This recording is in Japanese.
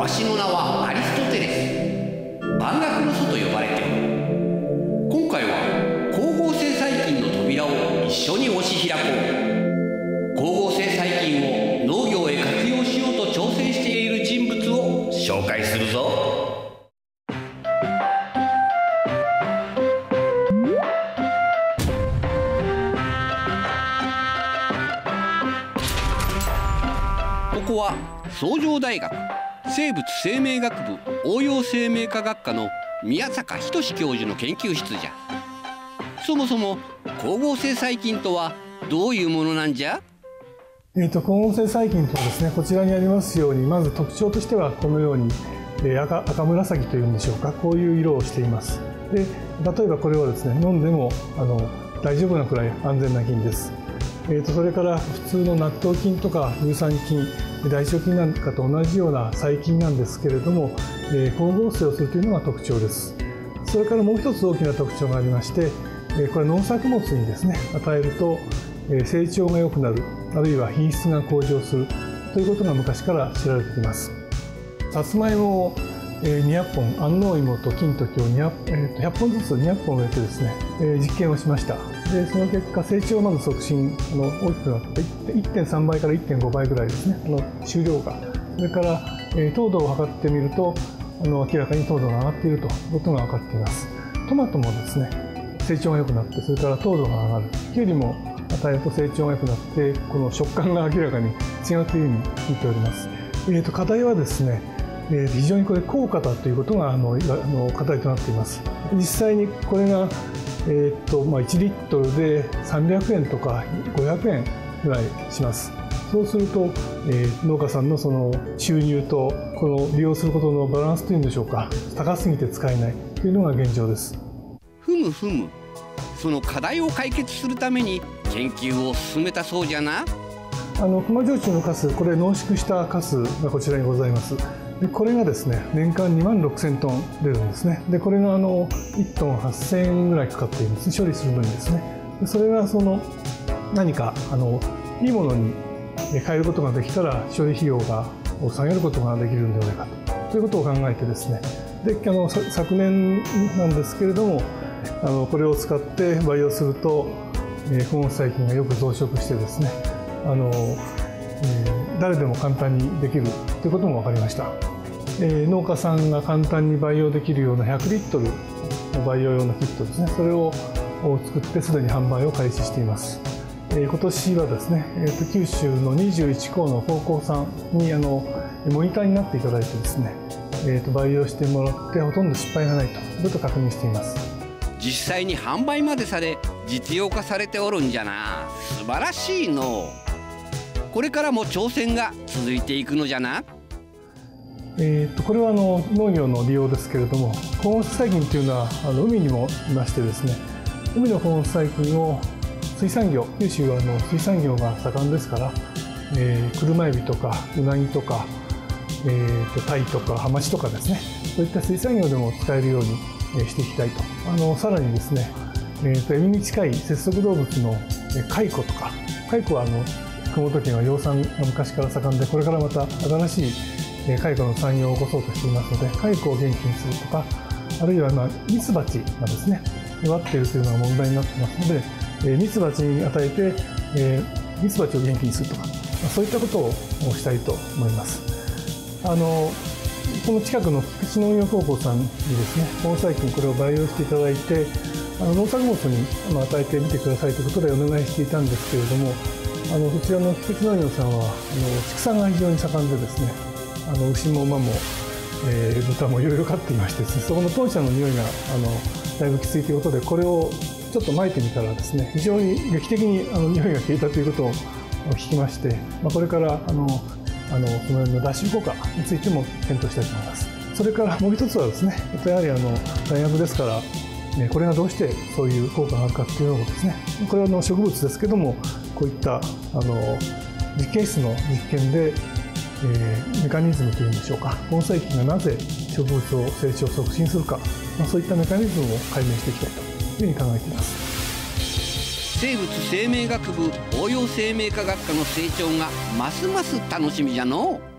わしの名はアリストテレス。万学の祖と呼ばれておる。今回は光合成細菌の扉を一緒に押し開こう。光合成細菌を農業へ活用しようと挑戦している人物を紹介するぞ。ここは崇城大学生物生命学部応用生命科学科の宮坂仁教授の研究室じゃ。そもそも光合成細菌とはどういうものなんじゃ？ 光合成細菌とはですね、こちらにありますように、まず特徴としてはこのように赤紫というんでしょうか、こういう色をしています。で、例えばこれはですね、飲んでも大丈夫なくらい安全な菌です。それから普通の納豆菌とか乳酸菌、大腸菌なんかと同じような細菌なんですけれども、光合成をするというのが特徴です。それからもう一つ大きな特徴がありまして、これ農作物にですね与えると成長が良くなる、あるいは品質が向上するということが昔から知られています。さつまいもを200本、安納芋と金時を100本ずつ200本植えてですね、実験をしました。でその結果、成長をまず促進、大きくなって 1.3 倍から 1.5 倍ぐらいですね、収量が。それから糖度を測ってみると明らかに糖度が上がっているということが分かっています。トマトもですね、成長が良くなって、それから糖度が上がる。キュウリも与えると成長が良くなって、この食感が明らかに違うというふうに聞いております。課題はですね、非常にこれ高価だということが課題となっています。実際にこれが1リットルで300円とか500円ぐらいします。そうすると、農家さんのその収入とこの利用することのバランスというんでしょうか、高すぎて使えないというのが現状です。 ふむふむ、その課題を解決するために研究を進めたそうじゃな。 熊焼酎のカス、これ濃縮したカスがこちらにございます。でこれがですね、年間26,000トン出るんですね。でこれが1トン8,000円ぐらいかかっているんです、処理するのにですね。でそれが何かいいものに変えることができたら処理費用を下げることができるんではないかということを考えてですね、で昨年なんですけれども、これを使って培養すると光合成細菌がよく増殖してですね、誰でも簡単にできるということも分かりました。農家さんが簡単に培養できるような100リットルの培養用のキットですね、それを作ってすでに販売を開始しています。今年はですね、九州の21校の高校さんにモニターになっていただいてですね、培養してもらってほとんど失敗がないということを確認しています。 実際に販売までされ実用化されておるんじゃな。素晴らしいの。これからも挑戦が続いていくのじゃな。 これは農業の利用ですけれども、光合成細菌というのは海にもいましてですね、海の光合成細菌を水産業、九州は水産業が盛んですから、車エビとかウナギとか、タイとかハマチとかですね、そういった水産業でも使えるようにしていきたいと。さらにですね、エビに近い節足動物の蚕とか、蚕は熊本県は養蚕が昔から盛んで、これからまた新しい蚕の産業を起こそうとしていますので、蚕を元気にするとか、あるいはミツバチがですね弱っているというのが問題になっていますので、ミツバチに与えてミツバチを元気にするとか、そういったことをしたいと思います。この近くの菊池農業高校さんにですね、光合成細菌これを培養していただいて、農作物に与えてみてくださいということでお願いしていたんですけれども、こちらの菊池農業さんは畜産が非常に盛んでですね、牛も馬も、豚もいろいろ飼っていましてですね、そこの豚舎の匂いがだいぶきついということで、これをちょっと撒いてみたらですね、非常に劇的に匂いが消えたということを聞きまして、これからその辺の脱臭効果についても検討したいと思います。それからもう一つはですね、やはり大学ですから、これがどうしてそういう効果があるかっていうのをですね、これは植物ですけども、こういった実験室の実験で、メカニズムというんでしょうか、光合成細菌がなぜ植物を成長促進するか、そういったメカニズムを解明していきたいというふうに考えています。 生物生命学部応用生命科学科の成長がますます楽しみじゃのう。